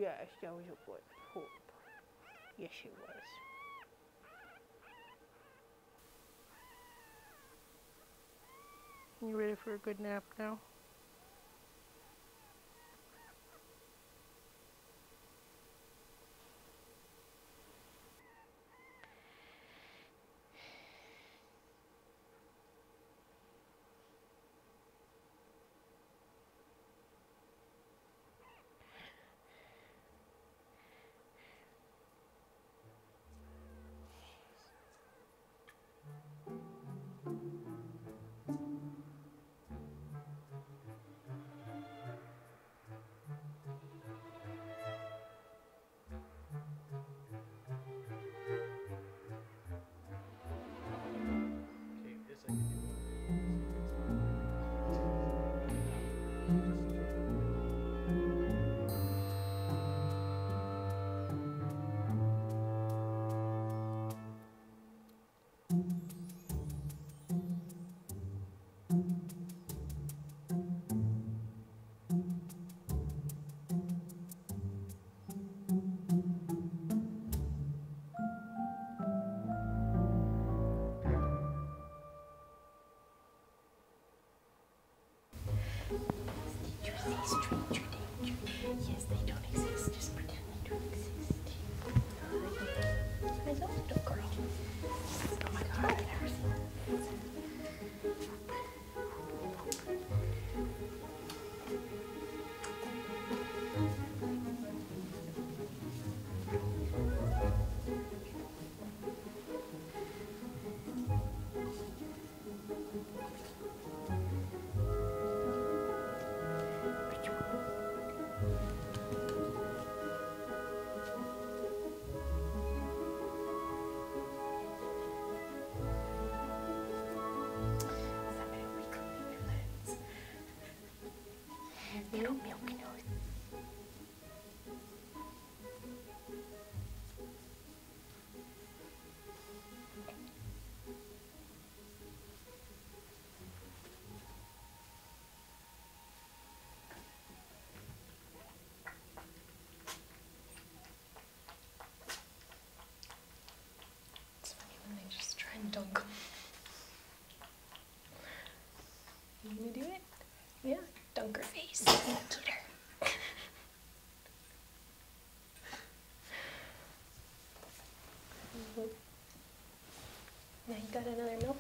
Yes, that was a good poop. Yes, it was. You ready for a good nap now? Did you see stranger danger? Yes, they don't exist. Just pretend they don't exist. I know, little girl. Oh my God, I've never seen that. Little milk nose. It's funny when they just try and dunk them. You gonna do it? Yeah, dunk her face. Get her. Yeah, you got another nose.